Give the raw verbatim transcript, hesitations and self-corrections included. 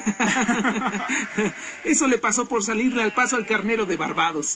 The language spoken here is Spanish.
Eso le pasó por salirle al paso al carnero de Barbados.